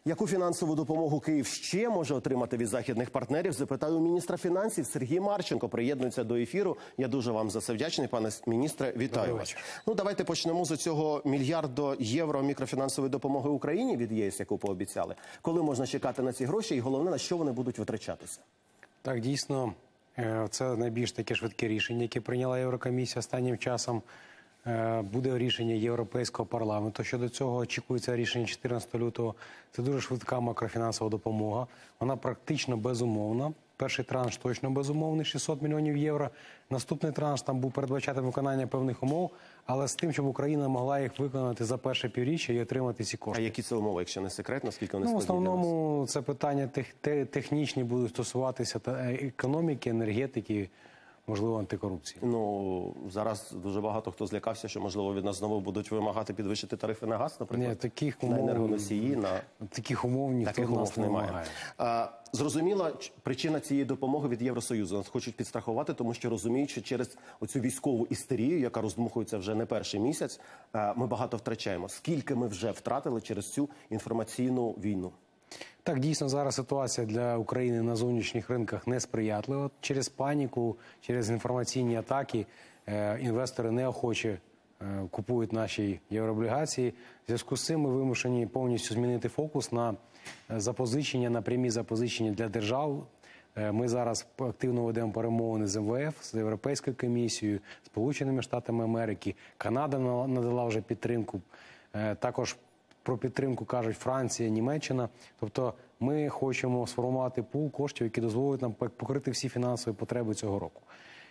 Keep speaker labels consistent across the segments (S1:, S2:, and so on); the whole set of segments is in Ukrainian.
S1: Яку фінансову допомогу Київ ще може отримати від західних партнерів, запитаю міністра фінансів Сергій Марченко. Приєднується до ефіру. Я дуже вам за це вдячний, пане міністре. Вітаю вас. Ну, давайте почнемо з цього $1 мільярд мікрофінансової допомоги Україні від ЄС, яку пообіцяли. Коли можна чекати на ці гроші і головне, на що вони будуть витрачатися?
S2: Так, дійсно, це найбільш таке швидке рішення, яке прийняла Єврокомісія останнім часом. Буде рішення Європейського парламенту. Щодо цього очікується рішення 14 лютого. Це дуже швидка макрофінансова допомога. Вона практично безумовна. Перший транш точно безумовний, 600 мільйонів євро. Наступний транш там був передбачати виконання певних умов, але з тим, щоб Україна могла їх виконати за перше півріччя і отримати ці кошти.
S1: А які це умови, якщо не секрет, наскільки вони складні?
S2: В основному це питання технічні будуть стосуватися економіки, енергетики, можливо, антикорупції.
S1: Ну, зараз дуже багато хто злякався, що, можливо, від нас знову будуть вимагати підвищити тарифи на газ, наприклад,
S2: ні, таких
S1: на енергоносії.
S2: Таких умов ніхто від нас не вимагає.
S1: Зрозуміла причина цієї допомоги від Євросоюзу. Нас хочуть підстрахувати, тому що розуміють, що через оцю військову істерію, яка роздмухується вже не перший місяць, ми багато втрачаємо. Скільки ми вже втратили через цю інформаційну війну?
S2: Так, дійсно, зараз ситуація для України на зовнішніх ринках несприятлива. Через паніку, через інформаційні атаки інвестори неохоче купують наші єврооблігації. В зв'язку з цим ми вимушені повністю змінити фокус на запозичення, на прямі запозичення для держав. Ми зараз активно ведемо перемовини з МВФ, з Європейською комісією, Сполученими Штатами Америки. Канада надала вже підтримку. Також про підтримку кажуть Франція, Німеччина. Тобто ми хочемо сформувати пул коштів, які дозволять нам покрити всі фінансові потреби цього року.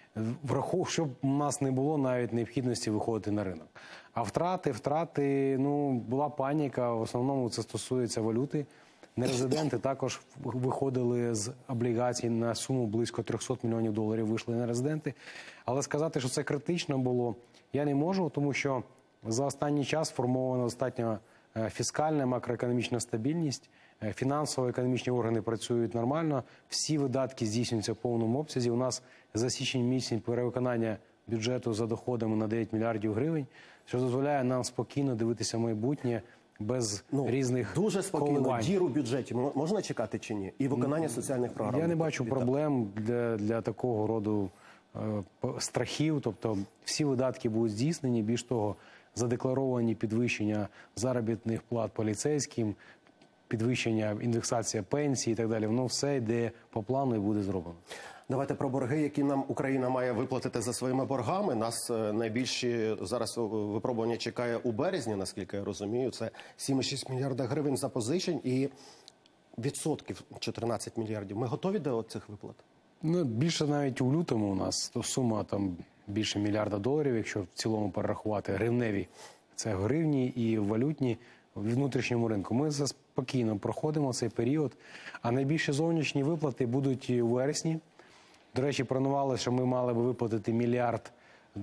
S2: Щоб у нас не було навіть необхідності виходити на ринок. А втрати, була паніка, в основному це стосується валюти. Нерезиденти також виходили з облігацій на суму близько $300 мільйонів, вийшли нерезиденти. Але сказати, що це критично було, я не можу, тому що за останній час сформована достатньо фіскальна, макроекономічна стабільність, фінансово-економічні органи працюють нормально, всі видатки здійснюються в повному обсязі. У нас за січень місяць перевиконання бюджету за доходами на 9 мільярдів гривень, що дозволяє нам спокійно дивитися майбутнє без різних
S1: дуже спокійно.
S2: коливань.
S1: Діру в бюджеті можна чекати чи ні? І виконання соціальних програм?
S2: Я не бачу проблем для такого роду страхів. Тобто всі видатки будуть здійснені, більш того, задекларовані підвищення заробітних плат поліцейським, підвищення, індексація пенсій і так далі. Воно все йде по плану і буде зроблено.
S1: Давайте про борги, які нам Україна має виплатити за своїми боргами. Нас найбільші зараз випробування чекає у березні, наскільки я розумію. Це 7,6 мільярда гривень запозичень і відсотків 14 мільярдів. Ми готові до цих виплат?
S2: Більше навіть у лютому у нас сума там більше $1 мільярда, якщо в цілому перерахувати гривневі. Це гривні і валютні в внутрішньому ринку. Ми спокійно проходимо цей період, а найбільші зовнішні виплати будуть у вересні. До речі, планували, що ми мали би виплатити $1 мільярд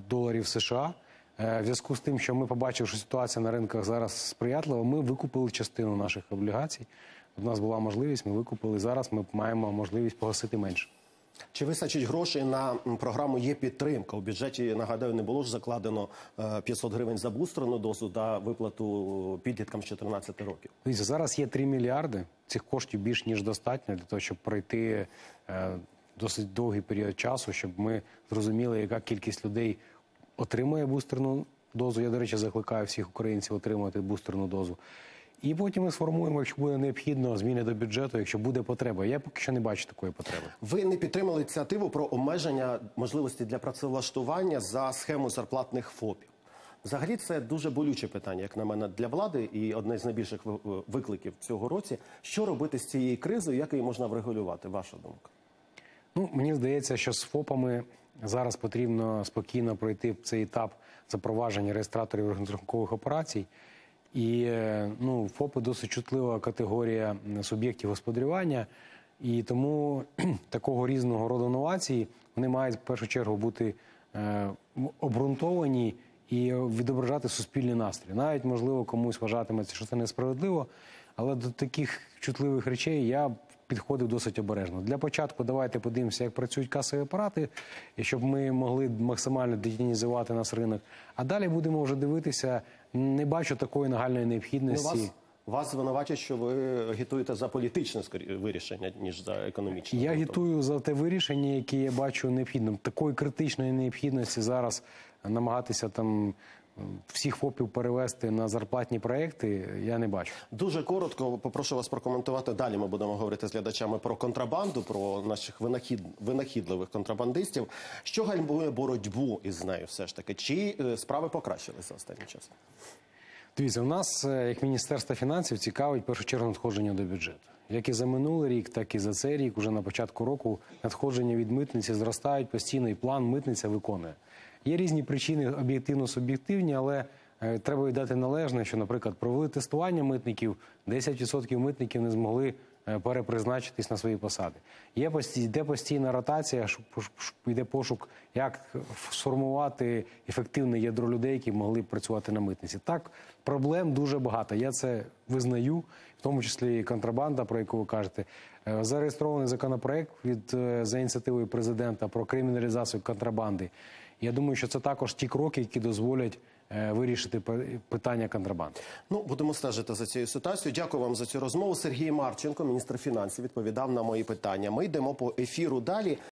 S2: США. В зв'язку з тим, що ми побачили, що ситуація на ринках зараз сприятлива, ми викупили частину наших облігацій. У нас була можливість, ми викупили. Зараз ми маємо можливість погасити менше.
S1: Чи вистачить грошей на програму «Є-підтримка»? У бюджеті, нагадаю, не було ж закладено 500 гривень за бустерну дозу та виплату підліткам з 14 років.
S2: Дивіться, зараз є 3 мільярди. Цих коштів більш ніж достатньо для того, щоб пройти досить довгий період часу, щоб ми зрозуміли, яка кількість людей отримує бустерну дозу. Я, до речі, закликаю всіх українців отримати бустерну дозу. І потім ми сформуємо, якщо буде необхідно, зміни до бюджету, якщо буде потреба. Я поки що не бачу такої потреби.
S1: Ви не підтримали ініціативу про обмеження можливості для працевлаштування за схему зарплатних ФОПів. Взагалі, це дуже болюче питання, як на мене, для влади і одне з найбільших викликів цього році. Що робити з цією кризою, як її можна врегулювати, ваша думка?
S2: Мені здається, що з ФОПами зараз потрібно спокійно пройти цей етап запровадження реєстраторів розрахункових операцій. І ФОПи досить чутлива категорія суб'єктів господарювання, і тому такого різного роду новації, вони мають в першу чергу бути обґрунтовані і відображати суспільний настрій. Навіть, можливо, комусь вважатиметься, що це несправедливо, але до таких чутливих речей я підходив досить обережно. Для початку давайте подивимося, як працюють касові апарати, і щоб ми могли максимально детінізувати наш ринок. А далі будемо вже дивитися. Не бачу такої нагальної необхідності.
S1: Вас звинувачують, що ви агітуєте за політичне вирішення, ніж за економічне.
S2: Я агітую за те вирішення, яке я бачу необхідним. Такої критичної необхідності зараз намагатися там всіх ФОПів перевести на зарплатні проекти, я не бачу.
S1: Дуже коротко попрошу вас прокоментувати. Далі ми будемо говорити з глядачами про контрабанду, про наших винахідливих контрабандистів. Що гальмує боротьбу із нею все ж таки? Чи справи покращилися останнім часом?
S2: Дивіться, у нас, як Міністерство фінансів, цікавить в першу чергу надходження до бюджету. Як і за минулий рік, так і за цей рік, уже на початку року надходження від митниці зростають постійно, і план митниця виконує. Є різні причини, об'єктивно-суб'єктивні, але треба віддати належне, що, наприклад, провели тестування митників, 10% митників не змогли перепризначитись на свої посади. Йде постійна ротація, йде пошук, як сформувати ефективне ядро людей, які могли б працювати на митниці. Так, проблем дуже багато, я це визнаю, в тому числі і контрабанда, про яку ви кажете. Зареєстрований законопроект за ініціативою президента про криміналізацію контрабанди. Я думаю, що це також ті кроки, які дозволять вирішити питання контрабанди.
S1: Ну, будемо стежити за цією ситуацією. Дякую вам за цю розмову. Сергій Марченко, міністр фінансів, відповідав на мої питання. Ми йдемо по ефіру далі.